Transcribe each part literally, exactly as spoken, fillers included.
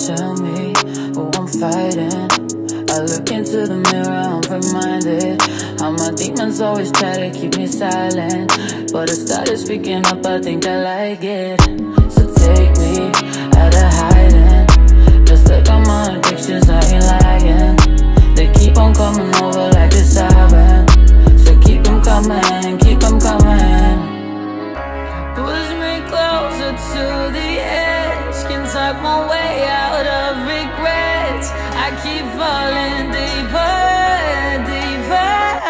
tell me who I'm fighting. I look into the mirror, I'm reminded how my demons always try to keep me silent, but I started speaking up, I think I like it. So take me out of hiding, just look at my addictions, I ain't lying. They keep on coming over like a siren, so keep them coming, keep them coming. Push me closer to the edge, can talk my way out of regrets. I keep falling deeper, deeper.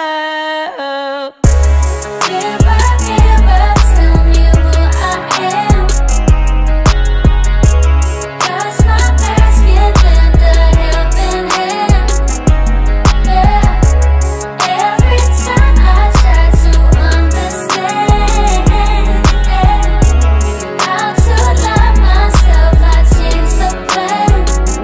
Give up, give up, tell me who I am. Cause my past can lend a helping hand. Yeah. Every time I try to understand how to love myself, I change the plan.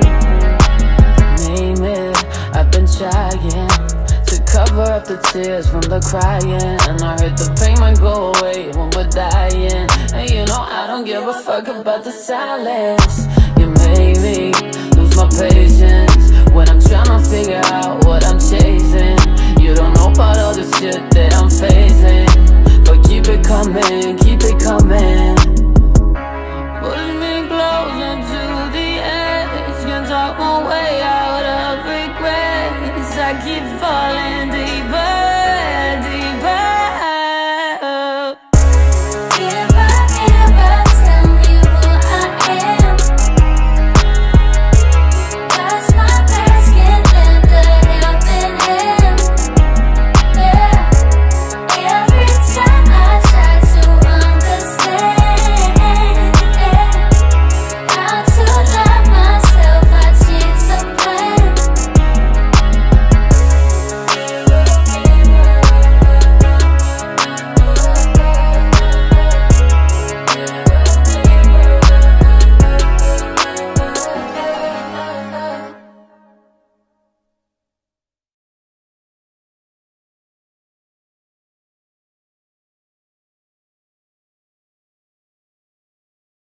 Name it, I've been trying to cover up the tears from the crying, and I heard the pain might go away when we're dying. And you know I don't give a fuck about the silence. You made me lose my patience when I'm trying to figure out what I'm chasing. You don't know about all the shit that I'm facing, but keep it coming, keep it coming. Push me closer to the edge, can talk my way out of regrets. I keep falling deep